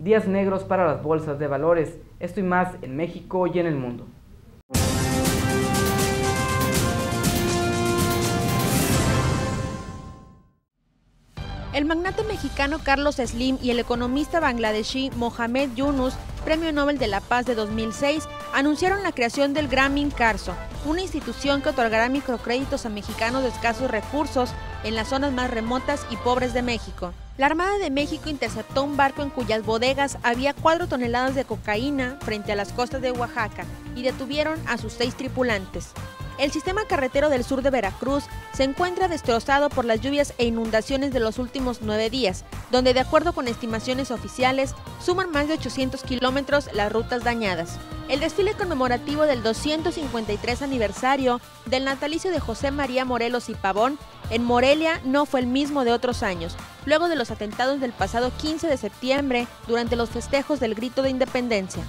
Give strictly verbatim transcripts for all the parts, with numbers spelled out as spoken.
días negros para las bolsas de valores. Esto y más en México y en el mundo. El magnate mexicano Carlos Slim y el economista bangladesí Mohamed Yunus, Premio Nobel de la Paz de dos mil seis, anunciaron la creación del Grameen Carso, una institución que otorgará microcréditos a mexicanos de escasos recursos en las zonas más remotas y pobres de México. La Armada de México interceptó un barco en cuyas bodegas había cuatro toneladas de cocaína frente a las costas de Oaxaca y detuvieron a sus seis tripulantes. El sistema carretero del sur de Veracruz se encuentra destrozado por las lluvias e inundaciones de los últimos nueve días, donde de acuerdo con estimaciones oficiales, suman más de ochocientos kilómetros las rutas dañadas. El desfile conmemorativo del doscientos cincuenta y tres aniversario del natalicio de José María Morelos y Pavón en Morelia no fue el mismo de otros años, luego de los atentados del pasado quince de septiembre durante los festejos del Grito de Independencia.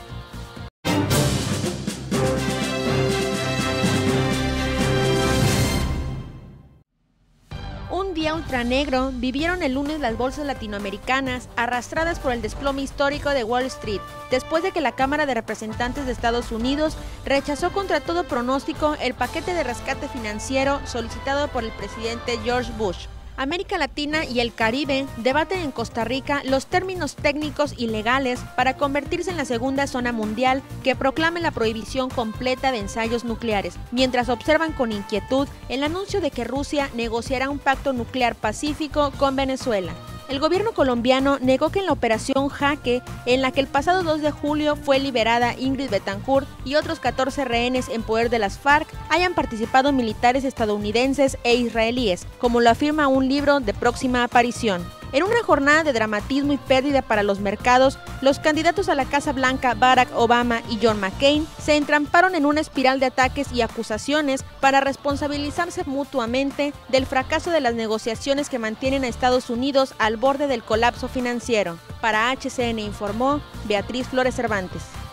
Un día ultranegro vivieron el lunes las bolsas latinoamericanas arrastradas por el desplome histórico de Wall Street, después de que la Cámara de Representantes de Estados Unidos rechazó contra todo pronóstico el paquete de rescate financiero solicitado por el presidente George Bush. América Latina y el Caribe debaten en Costa Rica los términos técnicos y legales para convertirse en la segunda zona mundial que proclame la prohibición completa de ensayos nucleares, mientras observan con inquietud el anuncio de que Rusia negociará un pacto nuclear pacífico con Venezuela. El gobierno colombiano negó que en la operación Jaque, en la que el pasado dos de julio fue liberada Ingrid Betancourt y otros catorce rehenes en poder de las FARC, hayan participado militares estadounidenses e israelíes, como lo afirma un libro de próxima aparición. En una jornada de dramatismo y pérdida para los mercados, los candidatos a la Casa Blanca Barack Obama y John McCain se entramparon en una espiral de ataques y acusaciones para responsabilizarse mutuamente del fracaso de las negociaciones que mantienen a Estados Unidos al borde del colapso financiero. Para H C N informó Beatriz Flores Cervantes.